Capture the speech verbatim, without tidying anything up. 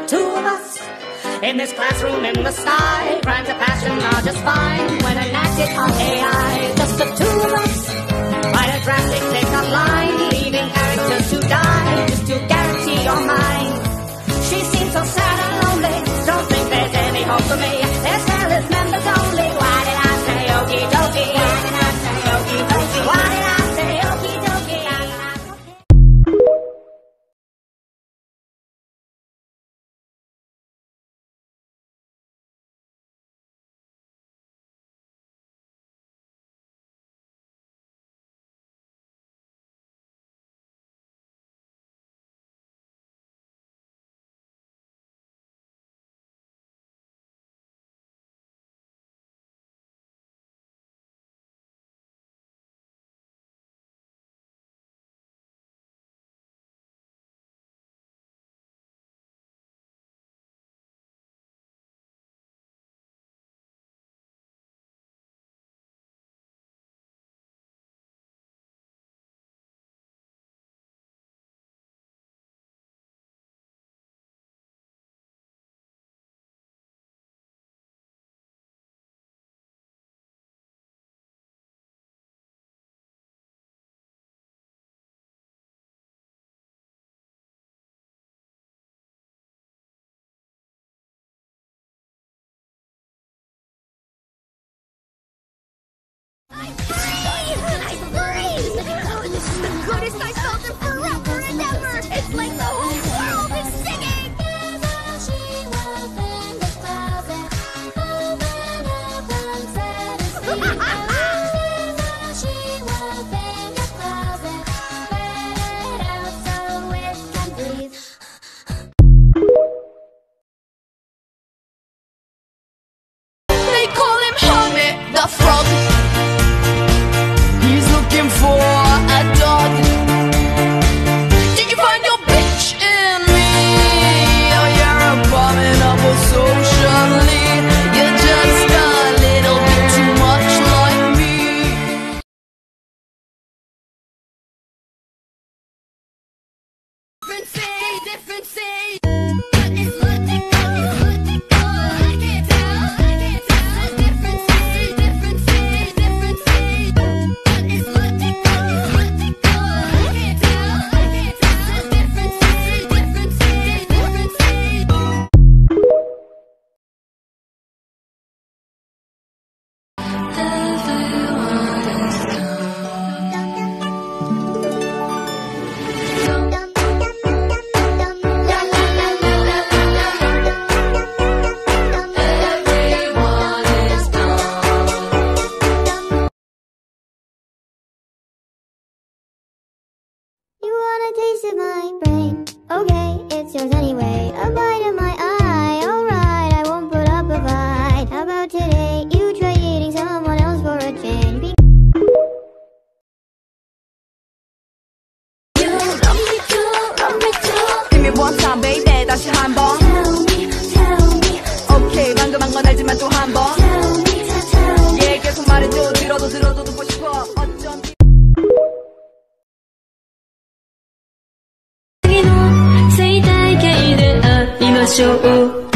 two of us in this classroom in the sky. Crimes of passion are just fine when enacted on A I. Just the two of us fight a drastic pickup line, leaving characters to die just to guarantee your mind. She seems so sad and lonely, don't think there's any hope for me. There's careless members only. Why did I say okie dokie? Why did I say okie dokie? Why did I say okie dokie? I'm free! I'm free! Oh, this is the goodest I felt in forever and ever! It's like the whole world is singing! She was in the closet, open up unsatisfied. She was in the closet, let it out so it can breathe. They call him Hermit the Frog. For a dog. Did you find your bitch in me? Oh, you're abominable socially. You're just a little bit too much like me. Different say, different say. What is what they call, is what they call. I can't tell, I can't tell. Different say, different say, different say. What is what they call, is what they call. I can't tell, I can't tell. Different say, different say, different say. You want a taste of my brain? Okay, it's yours anyway. A bite of my eye. Alright, I won't put up a fight. How about today? You try eating someone else for a change. Be you love me too, love me too. Give me one time, baby. 다시 한 번. Tell me, tell me. Okay, 방금 한 건 알지만 또 한 번. Tell me, tell me. 예, 계속 말해줘. 들어도 들어도 듣고 싶어. 어쩐지. 最大形で会いましょう